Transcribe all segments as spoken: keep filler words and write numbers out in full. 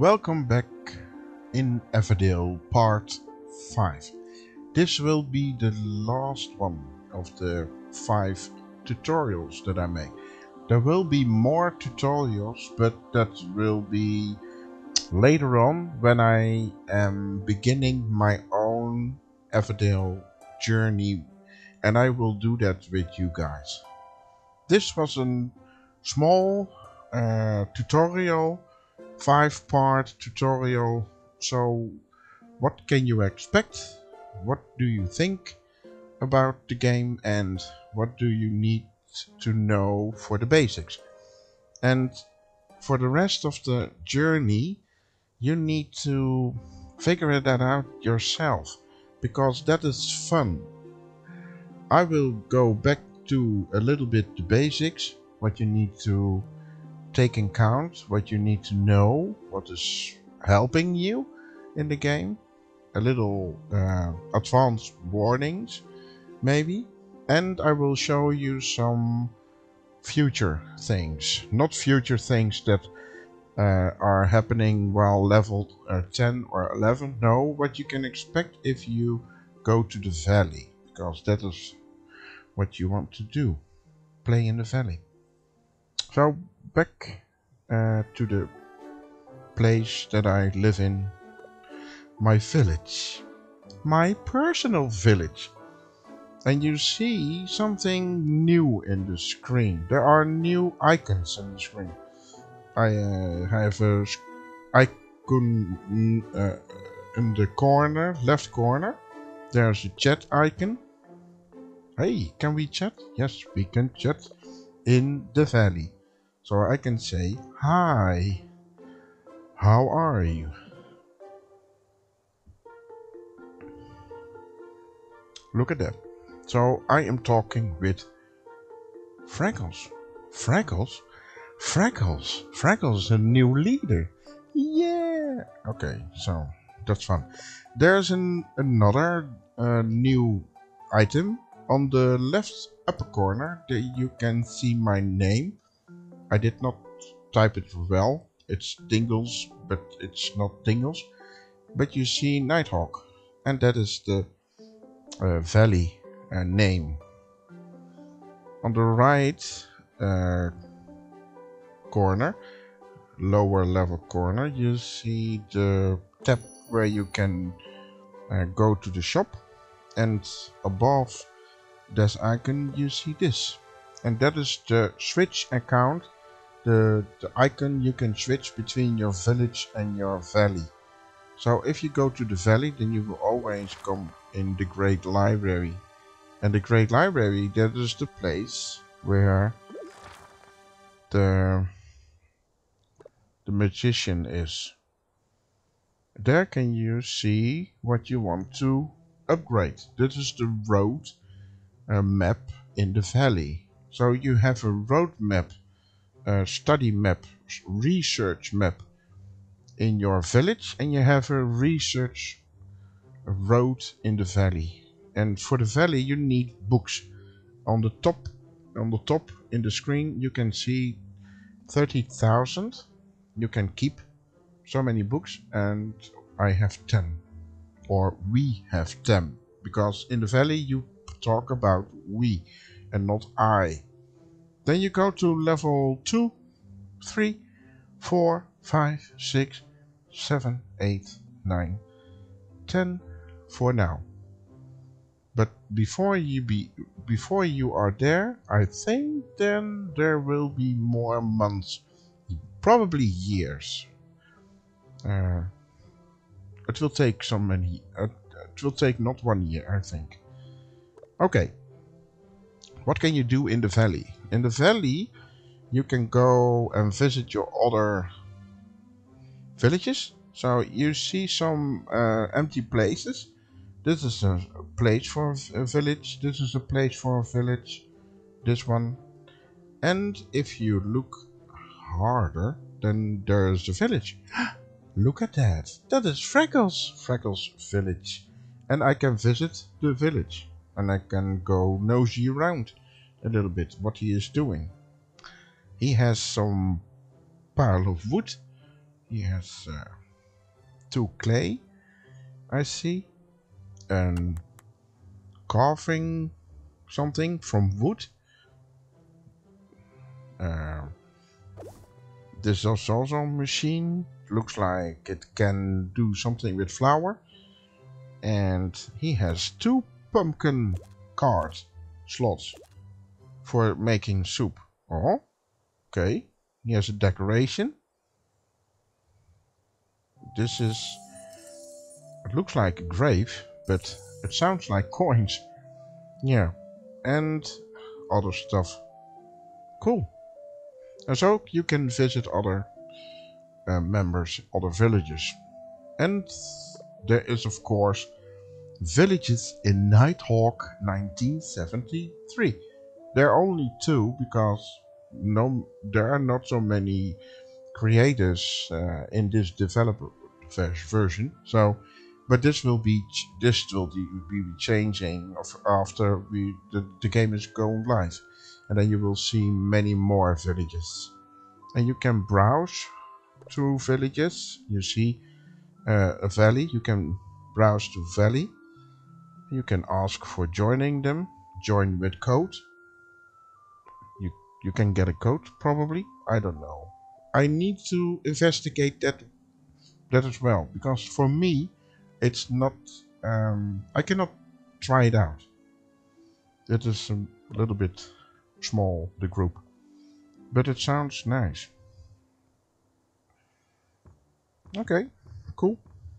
Welcome back in Everdale Part five. This will be the last one of the five tutorials that I make. There will be more tutorials, but that will be later on when I am beginning my own Everdale journey, and I will do that with you guys. This was a small uh, tutorial, five part tutorial. So what can you expect? What do you think about the game, and what do you need to know for the basics? And for the rest of the journey, you need to figure that out yourself, because that is fun. I will go back to a little bit the basics, what you need to take in count, what you need to know, what is helping you in the game, a little uh, advanced warnings maybe, and I will show you some future things, not future things that uh, are happening while level uh, ten or eleven. No, what you can expect if you go to the valley, because that is what you want to do, play in the valley. So back uh, to the place that I live in, my village, my personal village. And you see something new in the screen. There are new icons in the screen. I uh, have a icon uh, in the corner, left corner. There's a chat icon. Hey, can we chat? Yes, we can chat in the valley. So I can say, hi, how are you? Look at that. So I am talking with Freckles. Freckles? Freckles. Freckles is a new leader. Yeah. Okay, so that's fun. There's an, another uh, new item. On the left upper corner, there you can see my name. I did not type it well. It's Dingles, but it's not Dingles. But you see Nighthawk, and that is the uh, valley uh, name. On the right uh, corner, lower level corner, you see the tab where you can uh, go to the shop, and above this icon you see this, and that is the switch account, the, the icon you can switch between your village and your valley. So if you go to the valley, then you will always come in the Great Library. And the Great Library, that is the place where the, the magician is. There can you see what you want to upgrade. This is the road uh, map in the valley. So you have a road map, a study map, research map in your village, and you have a research road in the valley. And for the valley you need books. On the top, on the top in the screen you can see thirty thousand. You can keep so many books, and I have ten, or we have ten, because in the valley you talk about we and not I. Then you go to level two, three, four, five, six, seven, eight, nine, ten for now. But before you be before you are there, I think then there will be more months, probably years. Uh, it will take so many. Uh, it will take not one year, I think. Okay. What can you do in the valley? In the valley, you can go and visit your other villages. So you see some uh, empty places. This is a place for a village. This is a place for a village. This one. And if you look harder, then there's the village. Look at that. That is Freckles. Freckles village. And I can visit the village. And I can go nosy around a little bit what he is doing. He has some pile of wood. He has uh, two clay, I see, and carving something from wood. Uh, this is also a machine. Looks like it can do something with flour. And he has two pumpkin card slots for making soup. Oh, okay. He has a decoration. This is... It looks like a grave, but it sounds like coins. Yeah. And other stuff. Cool. And so you can visit other uh, members, other villages. And there is, of course, villages in Nighthawk nineteen seventy-three. There are only two because no, there are not so many creators uh, in this developer version. So, but this will be this will be, be changing after we the, the game is going live, and then you will see many more villages, and you can browse through villages. You see uh, a valley. You can browse to valley. You can ask for joining them. Join with code. You you can get a code probably. I don't know. I need to investigate that that as well, because for me it's not. Um, I cannot try it out. It is a little bit small, the group, but it sounds nice. Okay, cool.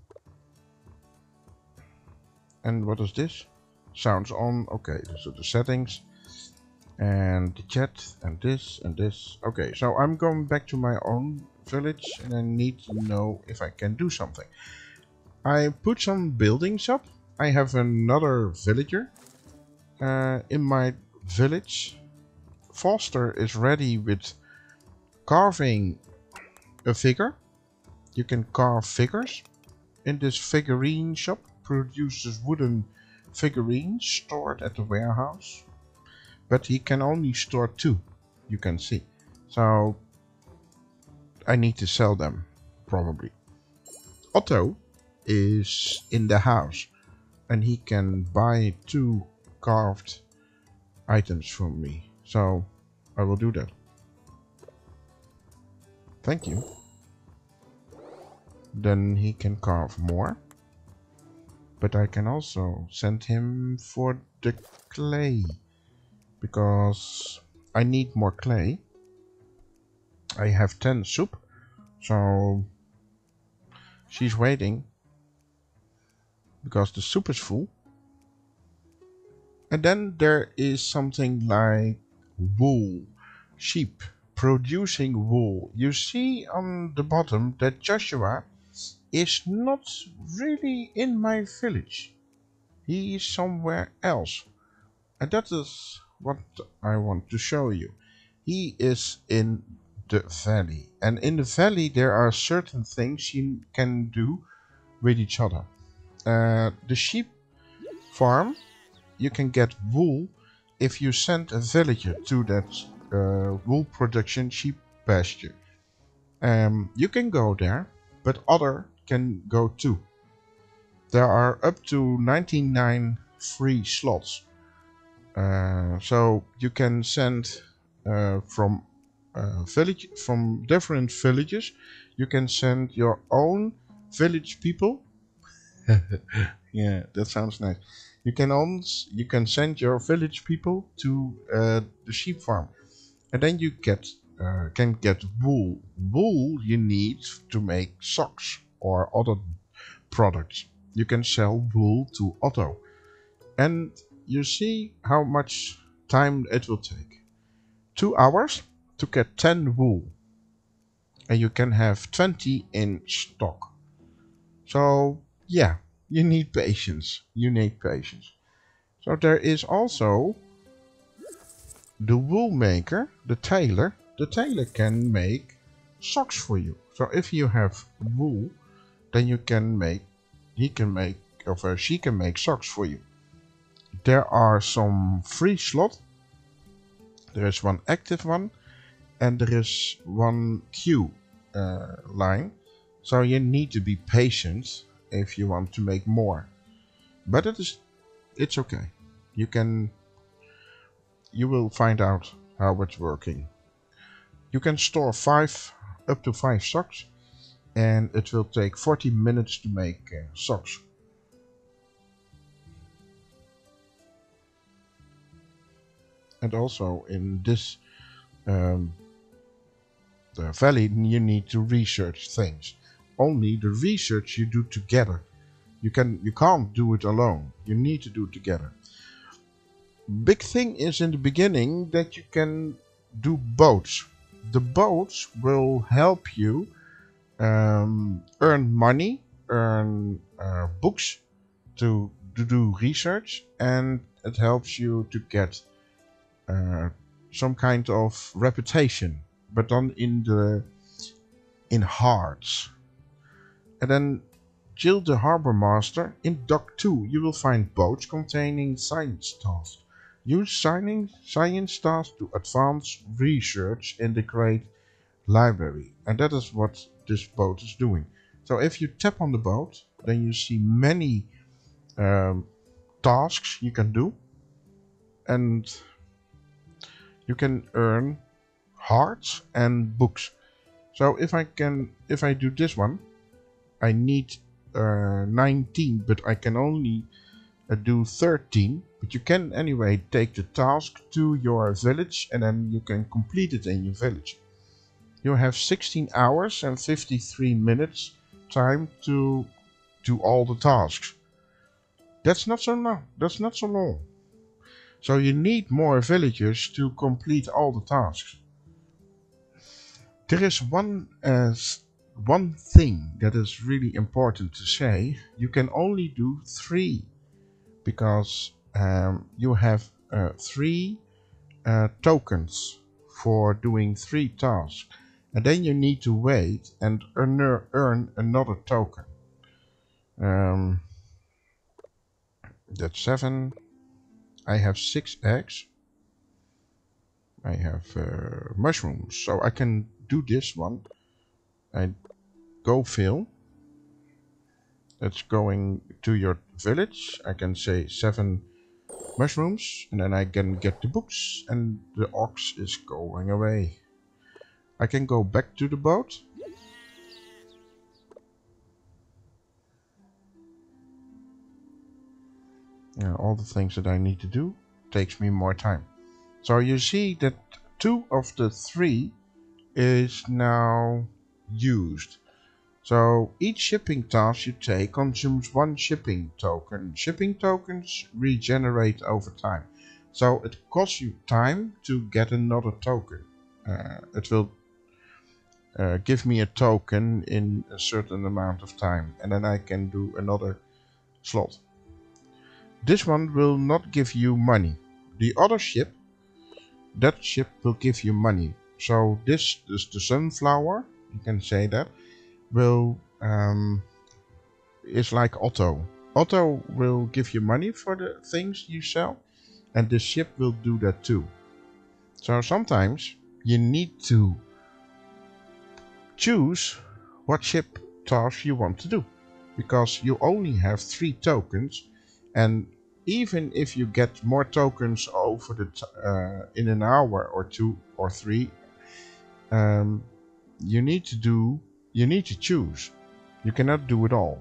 And what is this? Sounds on. Okay, so the settings and the chat and this and this. Okay, so I'm going back to my own village and I need to know if I can do something. I put some buildings up. I have another villager uh, in my village. Foster is ready with carving a figure. You can carve figures in this figurine shop. Produces wooden figurines stored at the warehouse, but he can only store two, you can see. So I need to sell them probably. Otto is in the house and he can buy two carved items from me, so I will do that. Thank you. Then he can carve more. But I can also send him for the clay, because I need more clay. I have ten soup, so she's waiting because the soup is full. And then there is something like wool, sheep producing wool. You see on the bottom that Joshua is not really in my village. He is somewhere else. And that is what I want to show you. He is in the valley. And in the valley there are certain things you can do with each other. Uh, the sheep farm, you can get wool if you send a villager to that uh, wool production sheep pasture. Um, you can go there, but other can go too. There are up to ninety-nine free slots. Uh, so you can send uh, from uh, village from different villages. You can send your own village people. Yeah, that sounds nice. You can also, you can send your village people to uh, the sheep farm, and then you get uh, can get wool. Wool you need to make socks or other products. You can sell wool to Otto, and you see how much time it will take. Two hours to get ten wool, and you can have twenty in stock. So yeah, you need patience. You need patience. So there is also the wool maker, the tailor. The tailor can make socks for you. So if you have wool, then you can make, he can make, or she can make socks for you. There are some free slots. There is one active one, and there is one queue uh, line. So you need to be patient if you want to make more. But it is, it's okay. You can, you will find out how it's working. You can store five, up to five socks, and it will take forty minutes to make uh, socks. And also in this um, the valley, you need to research things. Only the research you do together. You can, you can't do it alone. You need to do it together. Big thing is in the beginning that you can do boats. The boats will help you um, earn money, earn uh, books to, to do research, and it helps you to get uh, some kind of reputation, but done in the in hearts. And then Jill the Harbor Master. In Dock two you will find boats containing science tasks. Use science tasks to advance research in the Great Library. And that is what this boat is doing. So if you tap on the boat, then you see many um, tasks you can do. And you can earn hearts and books. So if I can, if I do this one, I need uh, nineteen, but I can only uh, do thirteen. But you can anyway take the task to your village and then you can complete it in your village. You have sixteen hours and fifty-three minutes time to do all the tasks. That's not so long. That's not so long. So you need more villagers to complete all the tasks. There is one uh, one thing that is really important to say. You can only do three because um, you have uh, three uh, tokens for doing three tasks, and then you need to wait and earn, earn another token. Um, that's seven. I have six eggs. I have uh, mushrooms, so I can do this one. I go fill. That's going to your village. I can say seven mushrooms, and then I can get the books, and the ox is going away. I can go back to the boat. Yeah, all the things that I need to do takes me more time. So you see that two of the three is now used. So each shipping task you take consumes one shipping token. Shipping tokens regenerate over time. So it costs you time to get another token. Uh, it will uh, give me a token in a certain amount of time. And then I can do another slot. This one will not give you money. The other ship, that ship will give you money. So this is the sunflower, you can say that, will um, is like Otto. Otto will give you money for the things you sell, and the ship will do that too. So sometimes you need to choose what ship task you want to do, because you only have three tokens, and even if you get more tokens over the t uh, in an hour or two or three, um, you need to do you need to choose. You cannot do it all.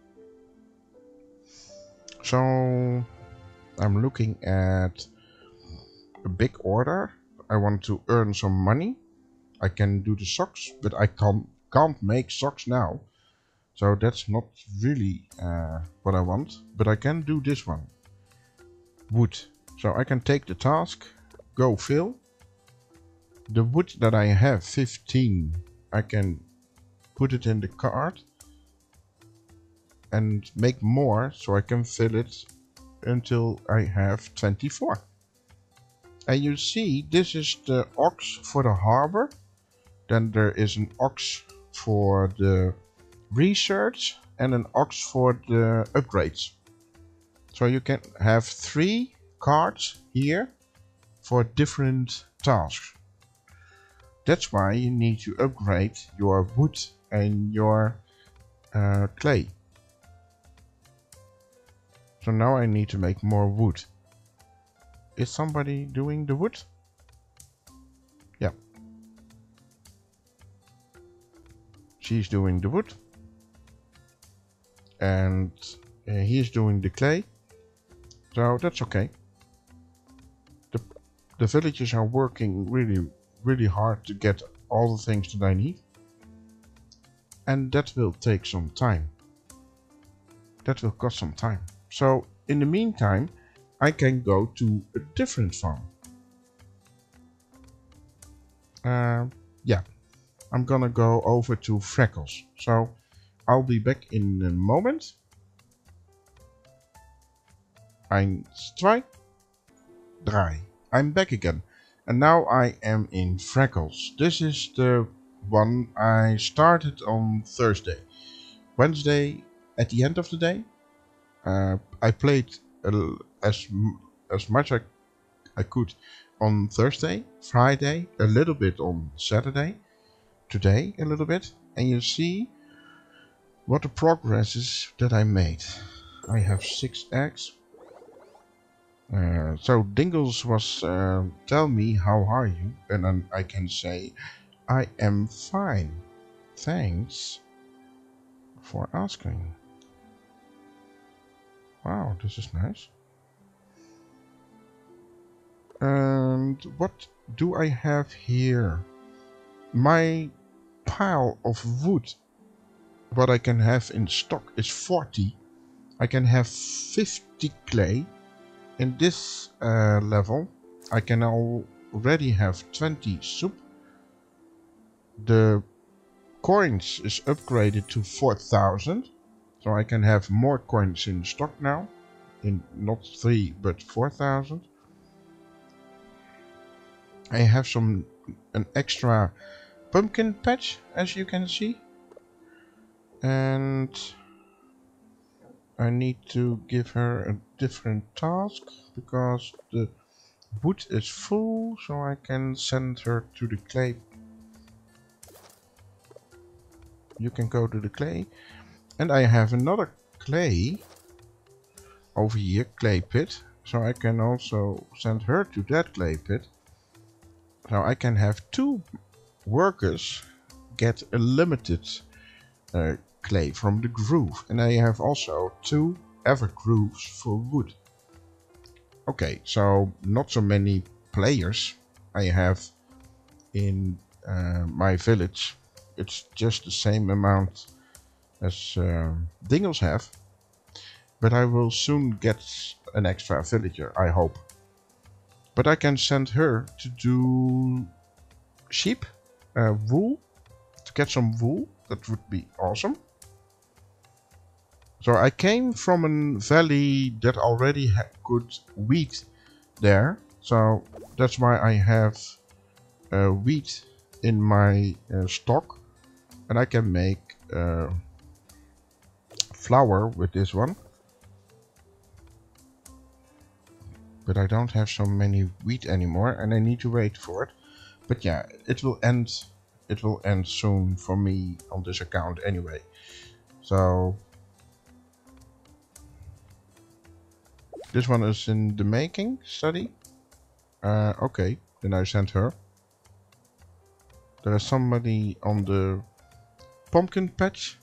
So I'm looking at a big order. I want to earn some money. I can do the socks, but I can't can't make socks now. So that's not really uh, what I want. But I can do this one. Wood. So I can take the task, go fill. The wood that I have, fifteen, I can put it in the cart and make more, so I can fill it until I have twenty-four. And you see, this is the ox for the harbor. Then there is an ox for the research and an ox for the upgrades. So you can have three cards here for different tasks. That's why you need to upgrade your wood and your uh, clay. So now I need to make more wood. Is somebody doing the wood? Yeah. She's doing the wood. And uh, he's doing the clay. So that's okay. The, the villagers are working really, really hard to get all the things that I need. And that will take some time. That will cost some time. So in the meantime, I can go to a different farm. Uh, yeah, I'm gonna go over to Freckles. So I'll be back in a moment. Eins, zwei, drei. I'm back again. And now I am in Freckles. This is the one I started on Thursday. Wednesday, at the end of the day, uh, I played uh, as as much as I could on Thursday, Friday, a little bit on Saturday, today a little bit, and you see what the progress is that I made. I have six eggs. Uh, so Dingles was uh, tell me how are you, and then I can say I am fine. Thanks for asking. Wow, this is nice. And what do I have here? My pile of wood, what I can have in stock is forty. I can have fifty clay. In this uh, level, I can already have twenty soup. The coins is upgraded to four thousand. So I can have more coins in stock now. In not three, but four thousand. I have some an extra pumpkin patch, as you can see. And I need to give her a different task because the wood is full, so I can send her to the clay. You can go to the clay. And I have another clay over here, clay pit. So I can also send her to that clay pit. So I can have two workers get a limited uh, clay from the groove. And I have also two ever grooves for wood. Okay, so not so many players I have in uh, my village. It's just the same amount as uh, Dingles have. But I will soon get an extra villager, I hope. But I can send her to do sheep, uh, wool, to get some wool. That would be awesome. So I came from a valley that already had good wheat there. So that's why I have uh, wheat in my uh, stock. And I can make uh, flour with this one. But I don't have so many wheat anymore and I need to wait for it. But yeah, it will end it will end soon for me on this account anyway. So this one is in the making study. Uh, okay, then I sent her. There is somebody on the pumpkin patch.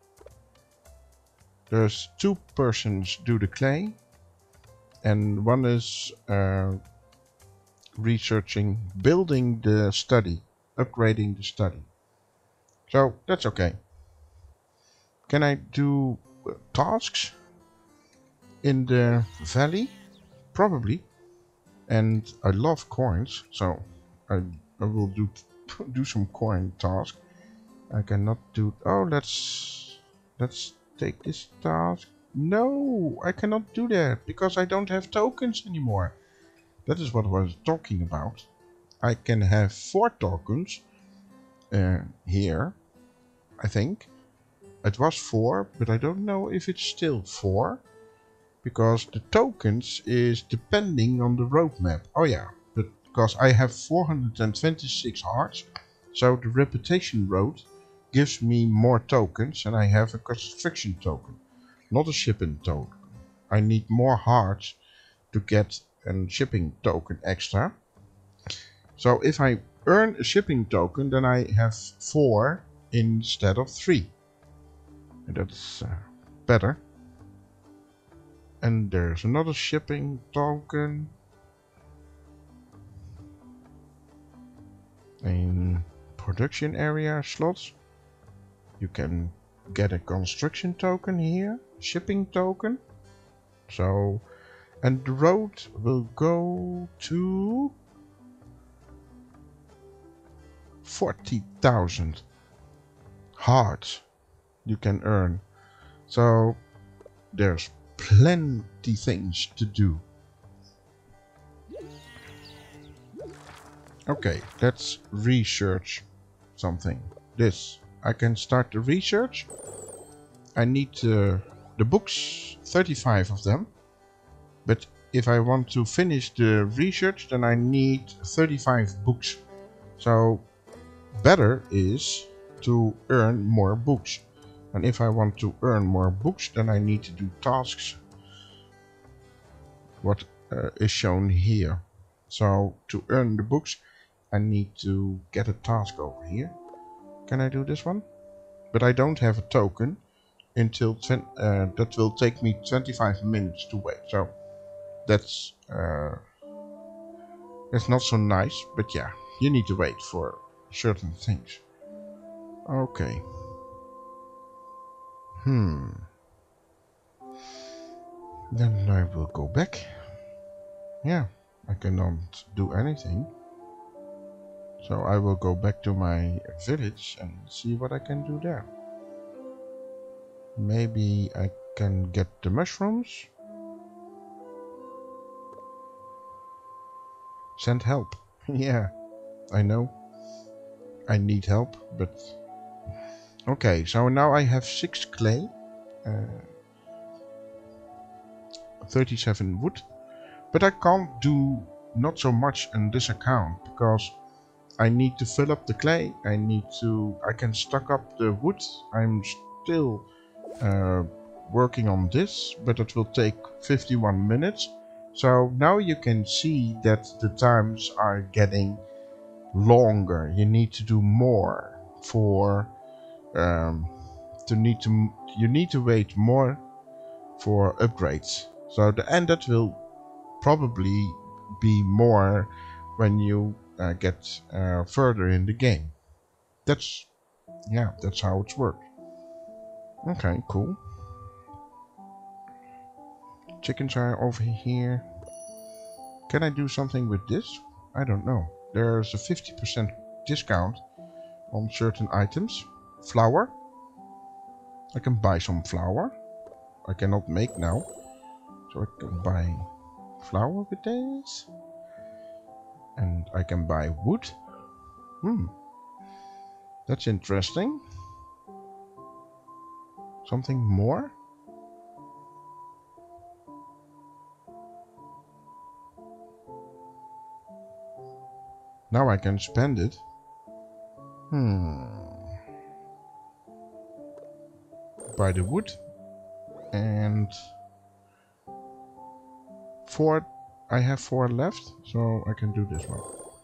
There's two persons do the clay. And one is uh, researching, building the study, upgrading the study. So that's okay. Can I do uh, tasks in the valley? Probably. And I love coins, so I, I will do do some coin task. I cannot do. Oh, let's let's take this task. No, I cannot do that because I don't have tokens anymore. That is what I was talking about. I can have four tokens uh, here, I think. It was four, but I don't know if it's still four. Because the tokens is depending on the roadmap. Oh yeah, but because I have four hundred twenty-six hearts. So the reputation road gives me more tokens, and I have a construction token, not a shipping token. I need more hearts to get a shipping token extra. So if I earn a shipping token, then I have four instead of three. And that's uh, better. And there's another shipping token. In production area slots, you can get a construction token here, shipping token. So, and the road will go to forty thousand hearts you can earn. So there's plenty things to do. Okay, let's research something. This, I can start the research. I need uh, the books, thirty-five of them. But if I want to finish the research, then I need thirty-five books. So better is to earn more books. And if I want to earn more books, then I need to do tasks. What uh, is shown here. So to earn the books, I need to get a task over here. Can I do this one? But I don't have a token until uh, that will take me twenty-five minutes to wait. So that's uh, that's not so nice. But yeah, you need to wait for certain things. Okay. Hmm. Then I will go back. Yeah, I cannot do anything. So I will go back to my village and see what I can do there. Maybe I can get the mushrooms. Send help. Yeah, I know. I need help, but... Okay, so now I have six clay. Uh, thirty-seven wood. But I can't do not so much in this account, because I need to fill up the clay. I need to... I can stock up the wood. I'm still uh, working on this, but it will take fifty-one minutes. So now you can see that the times are getting longer. You need to do more for... Um, to need to... You need to wait more for upgrades. So the and that will probably be more when you uh, get uh, further in the game. That's, yeah, that's how it's worked. Okay, cool. Chickens are over here. Can I do something with this? I don't know. There's a fifty percent discount on certain items. Flour. I can buy some flour. I cannot make now. So I can buy flour with this. And I can buy wood. Hmm. That's interesting. Something more? Now I can spend it. Hmm. Buy the wood. And four. I have four left, so I can do this one.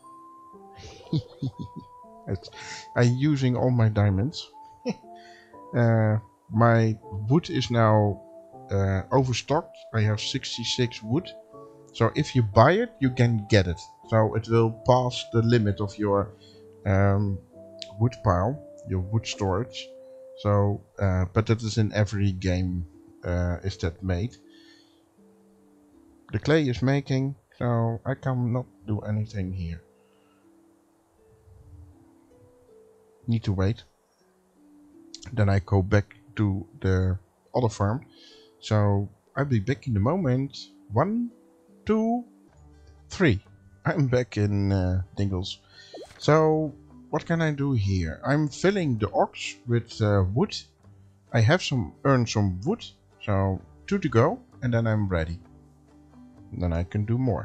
It's, I'm using all my diamonds. uh, my wood is now uh, overstocked. I have sixty-six wood. So if you buy it, you can get it. So it will pass the limit of your um, wood pile, your wood storage. So, uh, but that is in every game. Uh, is that made? The clay is making, so I cannot do anything here. Need to wait. Then I go back to the other farm. So I'll be back in a moment. One, two, three. I'm back in uh, Dingles. So what can I do here? I'm filling the ox with uh, wood. I have some earned some wood. So two to go, and then I'm ready. Then I can do more.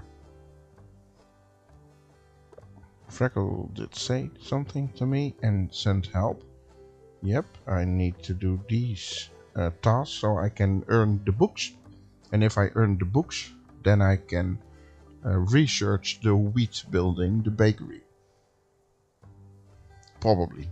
Freckle did say something to me and send help. Yep, I need to do these uh, tasks so I can earn the books. And if I earn the books, then I can uh, research the wheat building, the bakery. Probably.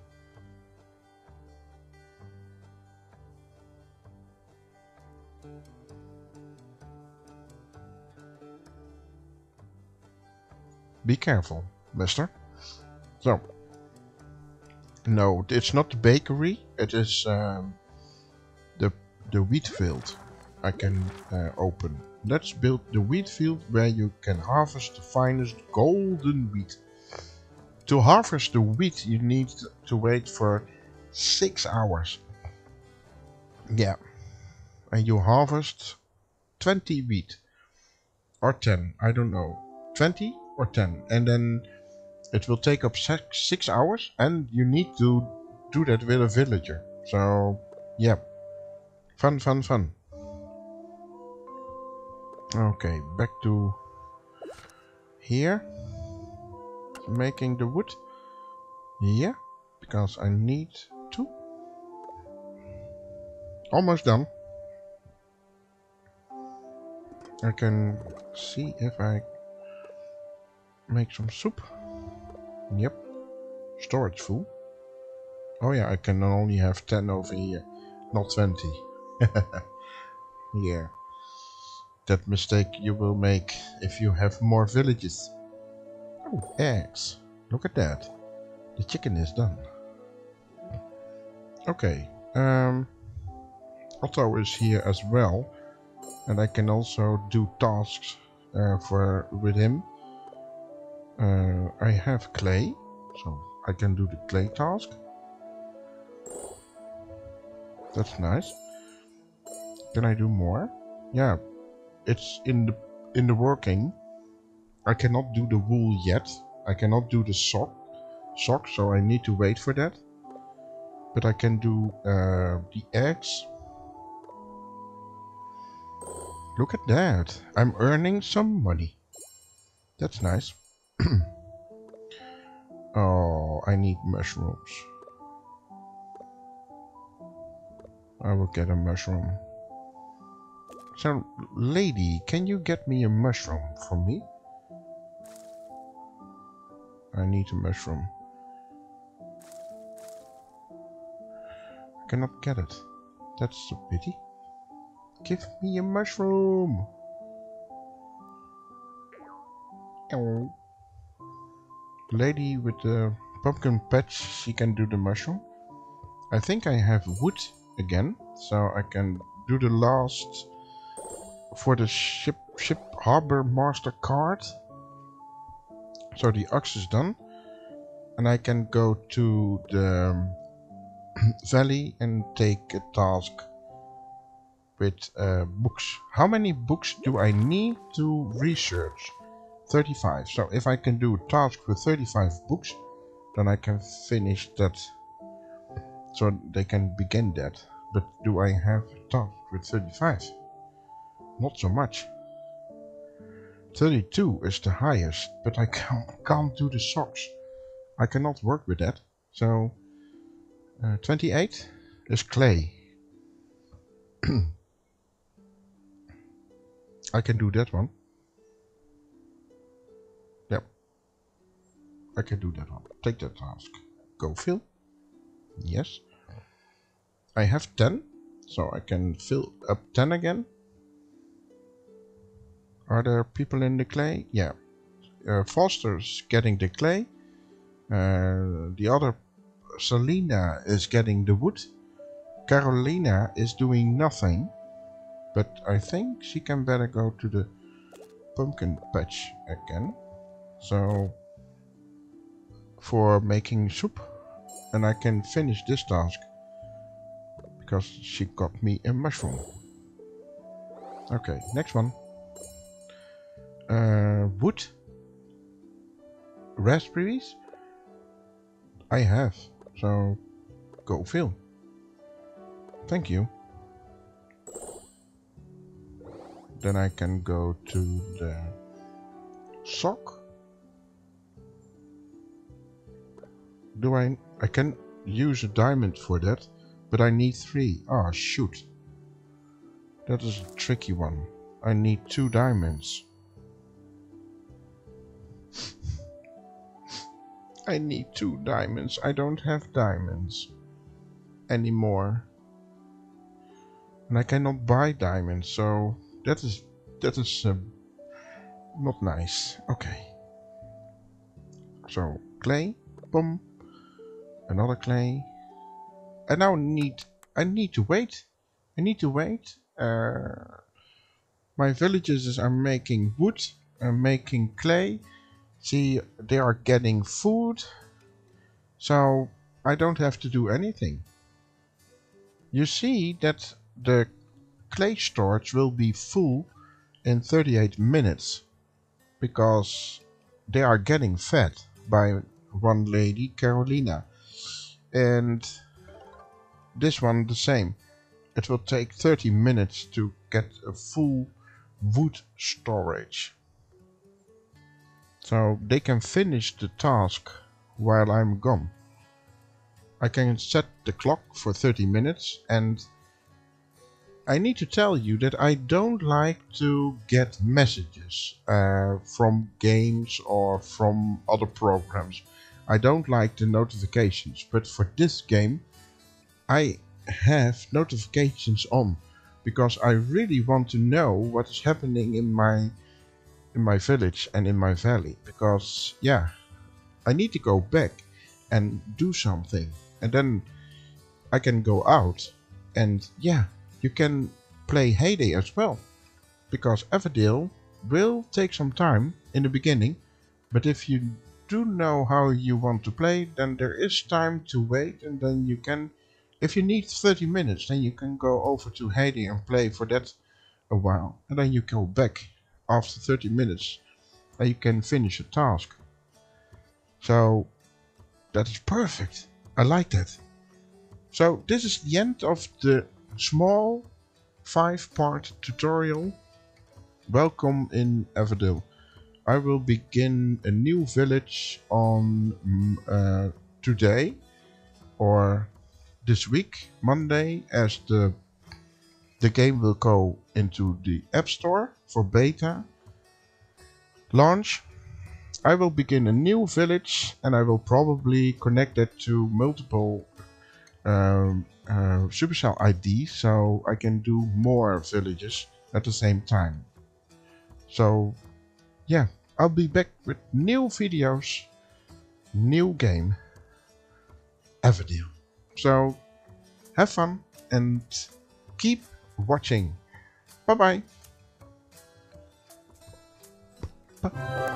Be careful, mister. So, no, it's not the bakery. It is um, the the wheat field. I can uh, open. Let's build the wheat field where you can harvest the finest golden wheat. To harvest the wheat, you need to wait for six hours. Yeah, and you harvest twenty wheat or ten. I don't know, twenty or ten, and then it will take up six, six hours, and you need to do that with a villager. So, yeah, fun, fun, fun. Okay, back to here, making the wood. Yeah, because I need to. Almost done. I can see if I make some soup. Yep, storage full. Oh yeah, I can only have ten over here, not twenty. Yeah, that mistake you will make if you have more villages. Oh, eggs. Look at that. The chicken is done. Okay, um, Otto is here as well, and I can also do tasks uh, for with him. Uh, I have clay, so I can do the clay task. That's nice. Can I do more? Yeah, it's in the in the working. I cannot do the wool yet. I cannot do the sock, sock, so I need to wait for that. But I can do uh, the eggs. Look at that. I'm earning some money. That's nice. Oh, I need mushrooms. I will get a mushroom. So, lady, can you get me a mushroom for me? I need a mushroom. I cannot get it. That's a pity. Give me a mushroom. Oh. Lady with the pumpkin patch, she can do the mushroom. I think I have wood again, so I can do the last for the ship ship harbor master card. So the ox is done, and I can go to the valley and take a task with uh, books. How many books do I need to research? thirty-five. So if I can do a task with thirty-five books, then I can finish that. So they can begin that. But do I have a task with thirty-five? Not so much. thirty-two is the highest, but I can't, can't do the socks. I cannot work with that. So uh, twenty-eight is clay. I can do that one. Yep. I can do that one. Take that task. Go fill. Yes. I have ten, so I can fill up ten again. Are there people in the clay? Yeah. Uh, Foster's getting the clay. Uh, the other, Selena, is getting the wood. Carolina is doing nothing. But I think she can better go to the pumpkin patch again. So, for making soup. And I can finish this task. Because she got me a mushroom. Okay, next one. Uh, wood. Raspberries. I have. So, go fill. Thank you. Then I can go to the sock. Do I... I can... use a diamond for that, but I need three. Oh shoot. That is a tricky one. I need two diamonds. I need two diamonds. I don't have diamonds anymore. And I cannot buy diamonds, so that is that is uh, not nice. Okay. So clay, boom, another clay. I now need I need to wait. I need to wait. Uh, my villagers are making wood, are making clay. See, they are getting food. So I don't have to do anything. You see that the clay storage will be full in thirty-eight minutes because they are getting fed by one lady, Carolina, and this one the same. It will take thirty minutes to get a full wood storage, so they can finish the task while I'm gone. I can set the clock for thirty minutes, and I need to tell you that I don't like to get messages uh, from games or from other programs. I don't like the notifications, but for this game I have notifications on because I really want to know what is happening in my in my village and in my valley, because yeah, I need to go back and do something, and then I can go out and yeah, you can play Hay Day as well, because Everdell will take some time in the beginning, but if you do know how you want to play, then there is time to wait, and then you can, if you need thirty minutes, then you can go over to Hay Day and play for that a while, and then you go back after thirty minutes and you can finish a task. So that is perfect. I like that. So this is the end of the small five-part tutorial. Welcome in Everdell. I will begin a new village on uh, today or this week, Monday, as the the game will go into the App Store for beta launch. I will begin a new village, and I will probably connect it to multiple um, uh, Supercell I Ds, so I can do more villages at the same time. So yeah, I'll be back with new videos, new game, Everdell. So have fun and keep watching. Bye bye. Bye.